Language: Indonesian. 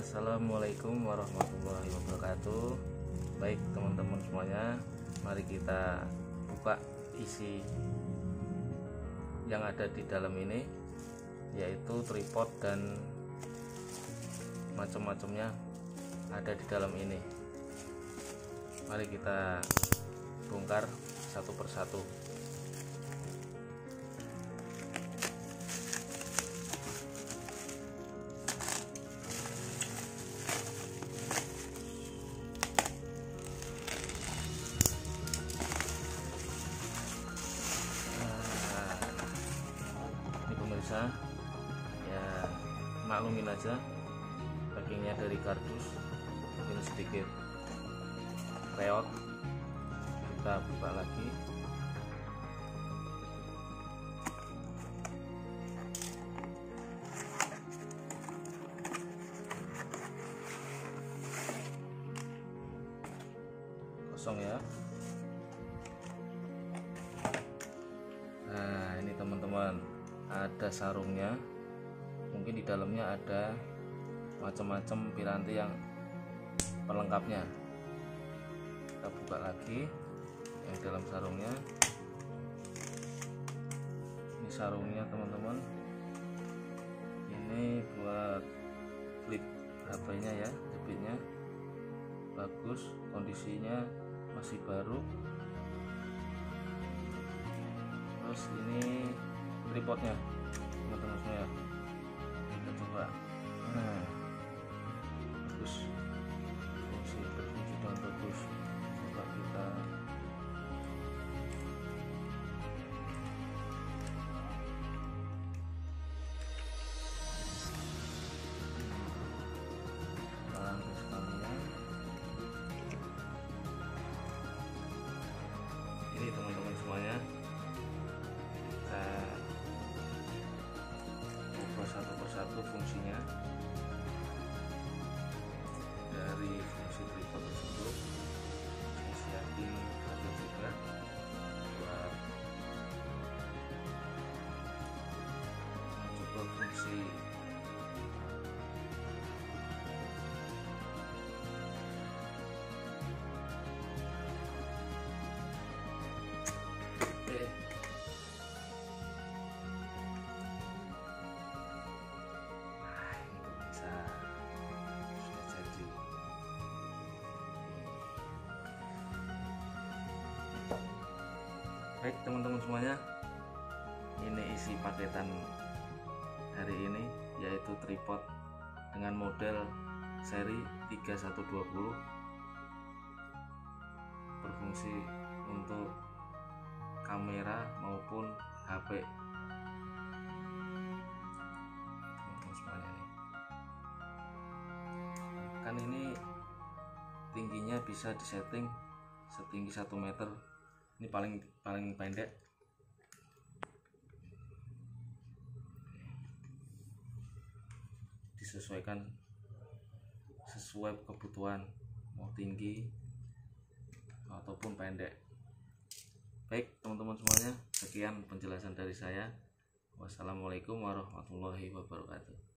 Assalamualaikum warahmatullahi wabarakatuh. Baik teman-teman semuanya, mari kita buka isi yang ada di dalam ini, yaitu tripod dan macam-macamnya ada di dalam ini. Mari kita bongkar satu persatu. Ini pemirsa, ya maklumin aja, packingnya dari kardus, ini sedikit reot. Kita buka lagi. Kosong ya. Nah, ini teman-teman, ada sarungnya. Mungkin di dalamnya ada macam-macam piranti yang pelengkapnya. Kita buka lagi yang dalam sarungnya. Ini sarungnya teman-teman, ini buat klip HP-nya ya, jepitnya bagus, kondisinya masih baru. Terus ini tripodnya teman-teman semua, kita coba. Nah, bagus, berfungsi dengan bagus. Coba kita langkah sekalian. Ini teman-teman semuanya, kita ubah satu persatu fungsinya. Dari fungsi tripod tersebut siapin ada juga buat mencoba fungsi Baik teman-teman semuanya, ini isi paketan hari ini, yaitu tripod dengan model seri 3120, berfungsi untuk kamera maupun HP. Teman-teman semuanya nih, kan ini tingginya bisa disetting setinggi 1 meter. Ini paling pendek. Disesuaikan sesuai kebutuhan, mau tinggi ataupun pendek. Baik teman-teman semuanya, sekian penjelasan dari saya. Wassalamualaikum warahmatullahi wabarakatuh.